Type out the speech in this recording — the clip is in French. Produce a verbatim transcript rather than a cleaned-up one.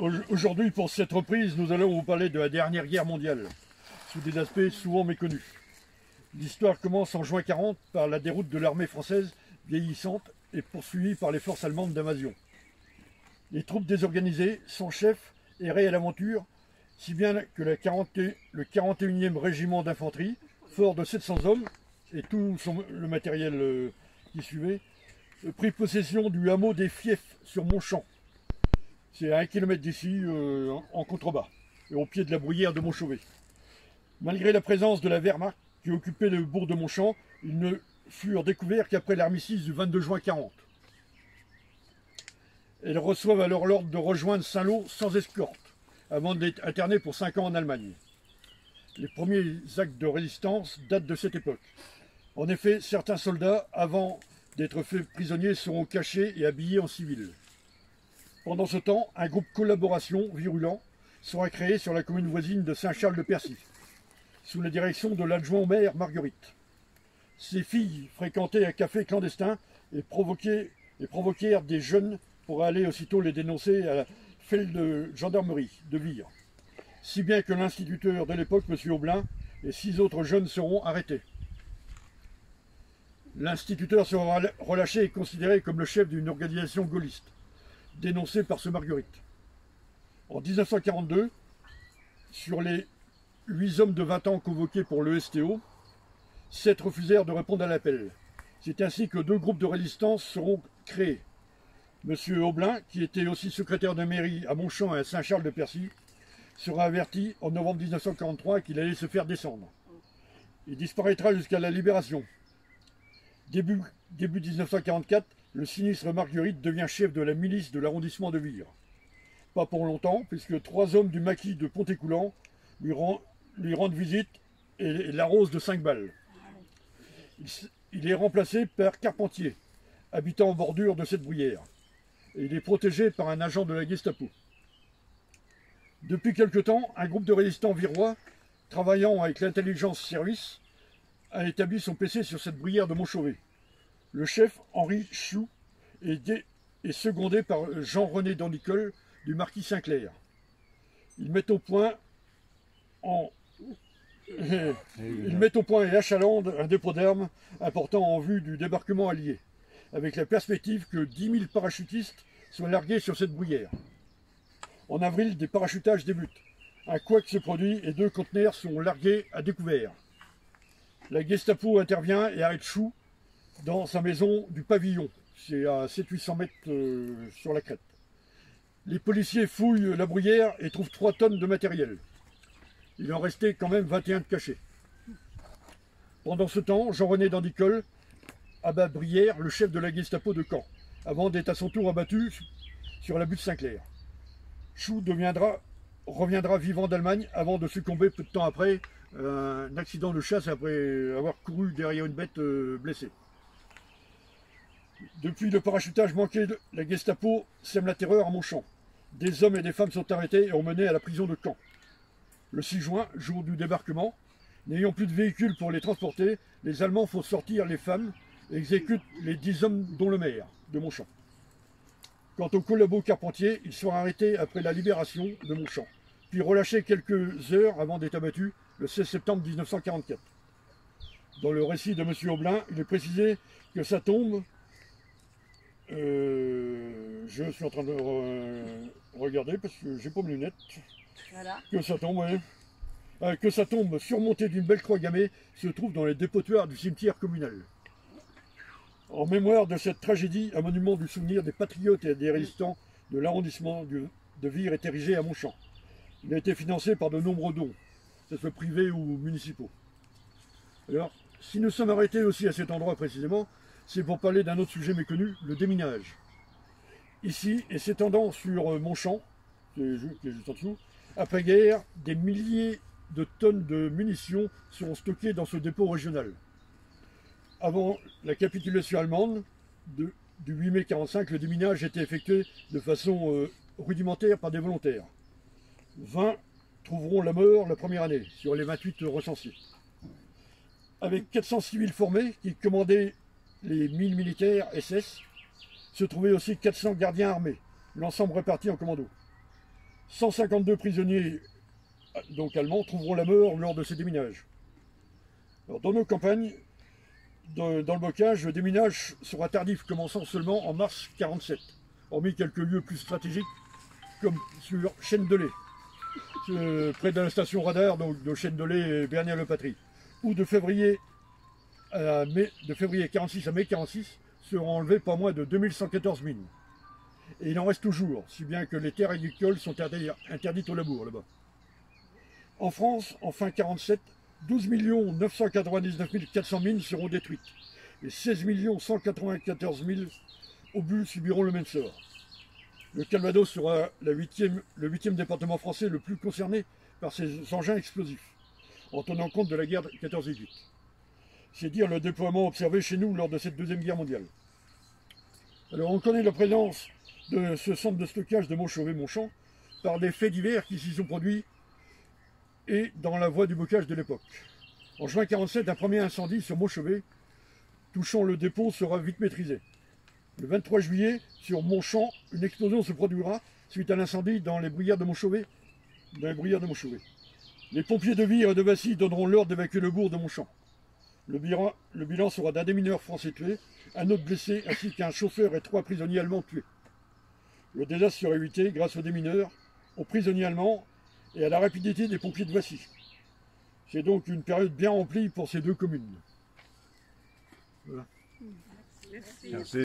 Aujourd'hui, pour cette reprise, nous allons vous parler de la dernière guerre mondiale, sous des aspects souvent méconnus. L'histoire commence en juin quarante par la déroute de l'armée française vieillissante et poursuivie par les forces allemandes d'invasion. Les troupes désorganisées, sans chef, erraient à l'aventure, si bien que la quarante, le quarante et unième régiment d'infanterie, fort de sept cents hommes, et tout son, le matériel euh, qui suivait, prit possession du hameau des Fiefs sur Montchamp. C'est à un kilomètre d'ici, euh, en contrebas, et au pied de la bruyère de Montchauvet. Malgré la présence de la Wehrmacht qui occupait le bourg de Montchamp, ils ne furent découverts qu'après l'armistice du vingt-deux juin quarante. Elles reçoivent alors l'ordre de rejoindre Saint-Lô sans escorte, avant d'être internés pour cinq ans en Allemagne. Les premiers actes de résistance datent de cette époque. En effet, certains soldats, avant d'être faits prisonniers, seront cachés et habillés en civil. Pendant ce temps, un groupe collaboration virulent sera créé sur la commune voisine de Saint-Charles-de-Percy, sous la direction de l'adjoint au maire Marguerite. Ces filles fréquentaient un café clandestin et, provoquaient, et provoquèrent des jeunes pour aller aussitôt les dénoncer à la file de gendarmerie de Vire. Si bien que l'instituteur de l'époque, M. Aublin, et six autres jeunes seront arrêtés. L'instituteur sera relâché et considéré comme le chef d'une organisation gaulliste, dénoncée par ce Marguerite. En mille neuf cent quarante-deux, sur les huit hommes de vingt ans convoqués pour le S T O, sept refusèrent de répondre à l'appel. C'est ainsi que deux groupes de résistance seront créés. M. Aublin, qui était aussi secrétaire de mairie à Montchamp et à Saint-Charles-de-Percy, sera averti en novembre mille neuf cent quarante-trois qu'il allait se faire descendre. Il disparaîtra jusqu'à la libération. Début, début mille neuf cent quarante-quatre, le sinistre Marguerite devient chef de la milice de l'arrondissement de Vire. Pas pour longtemps, puisque trois hommes du maquis de Pontécoulant lui, rend, lui rendent visite et l'arrosent de cinq balles. Il, il est remplacé par Carpentier, habitant en bordure de cette bruyère. Et il est protégé par un agent de la Gestapo. Depuis quelque temps, un groupe de résistants virois, travaillant avec l'intelligence service, a établi son P C sur cette bruyère de Montchauvet. Le chef, Henri Chou, est, dé, est secondé par Jean-René Dandicole du Marquis Sinclair. Ils mettent au point en Ils mettent au point et achalandent un dépôt d'armes important en vue du débarquement allié, avec la perspective que dix mille parachutistes soient largués sur cette bruyère. En avril, des parachutages débutent. Un couac se produit et deux conteneurs sont largués à découvert. La Gestapo intervient et arrête Chou dans sa maison du Pavillon. C'est à sept cents à huit cents mètres euh, sur la crête. Les policiers fouillent la bruyère et trouvent trois tonnes de matériel. Il en restait quand même vingt et un de cachés. Pendant ce temps, Jean-René Dandicole abat Brière, le chef de la Gestapo de Caen, avant d'être à son tour abattu sur la butte Saint-Clair. Chou deviendra, reviendra vivant d'Allemagne avant de succomber peu de temps après euh, un accident de chasse après avoir couru derrière une bête euh, blessée. Depuis le parachutage manqué, la Gestapo sème la terreur à Montchamp. Des hommes et des femmes sont arrêtés et emmenés à la prison de Caen. Le six juin, jour du débarquement, n'ayant plus de véhicules pour les transporter, les Allemands font sortir les femmes et exécutent les dix hommes dont le maire de Montchamp. Quant au collabo Carpentier, ils seront arrêtés après la libération de Montchamp, puis relâchés quelques heures avant d'être abattus le seize septembre mille neuf cent quarante-quatre. Dans le récit de M. Aublin, il est précisé que sa tombe, euh, je suis en train de re regarder parce que j'ai pas mes lunettes, voilà. que sa tombe, ouais, euh, que sa tombe surmontée d'une belle croix gammée se trouve dans les dépotoirs du cimetière communal. En mémoire de cette tragédie, un monument du souvenir des patriotes et des résistants de l'arrondissement de Vire est érigé à Montchamp. Il a été financé par de nombreux dons, que ce soit privés ou municipaux. Alors, si nous sommes arrêtés aussi à cet endroit précisément, c'est pour parler d'un autre sujet méconnu, le déminage. Ici, et s'étendant sur Montchamp, qui est juste en dessous, après-guerre, des milliers de tonnes de munitions seront stockées dans ce dépôt régional. Avant la capitulation allemande de, du huit mai mille neuf cent quarante-cinq, le déminage était effectué de façon euh, rudimentaire par des volontaires. vingt trouveront la mort la première année, sur les vingt-huit recensés. Avec quatre cents civils formés qui commandaient les mille militaires S S, se trouvaient aussi quatre cents gardiens armés, l'ensemble réparti en commando. cent cinquante-deux prisonniers donc allemands trouveront la mort lors de ces déminages. Alors, dans nos campagnes, dans, dans le bocage, le déminage sera tardif, commençant seulement en mars quarante-sept, hormis quelques lieux plus stratégiques comme sur Chêne-de-Lay, près de la station radar donc de Chêne-de-Lay et Bernières-le-Patry, ou de février à mai, de février quarante-six à mai quarante-six seront enlevés pas moins de deux mille cent quatorze mines. Et il en reste toujours, si bien que les terres agricoles sont interdites au labour là-bas. En France, en fin quarante-sept, douze millions neuf cent quatre-vingt-dix-neuf mille quatre cents mines seront détruites et seize millions cent quatre-vingt-quatorze mille obus subiront le même sort. Le Calvados sera la huitième, le huitième département français le plus concerné par ces engins explosifs, en tenant compte de la guerre quatorze dix-huit. C'est dire le déploiement observé chez nous lors de cette deuxième guerre mondiale. Alors on connaît la présence de ce centre de stockage de Montchauvet-Montchamp par des faits divers qui s'y sont produits et dans la voie du bocage de l'époque. En juin quarante-sept, un premier incendie sur Montchauvet touchant le dépôt sera vite maîtrisé. Le vingt-trois juillet, sur Montchamp, une explosion se produira suite à l'incendie dans les bruyères de Montchauvet. Dans les bruyères de Montchauvet. Les pompiers de Vire et de Vassy donneront l'ordre d'évacuer le bourg de Montchamp. Le bilan, le bilan sera d'un démineur français tué, un autre blessé, ainsi qu'un chauffeur et trois prisonniers allemands tués. Le désastre sera évité grâce aux démineurs, aux prisonniers allemands et à la rapidité des pompiers de Vassy. C'est donc une période bien remplie pour ces deux communes. Voilà. Merci. Merci.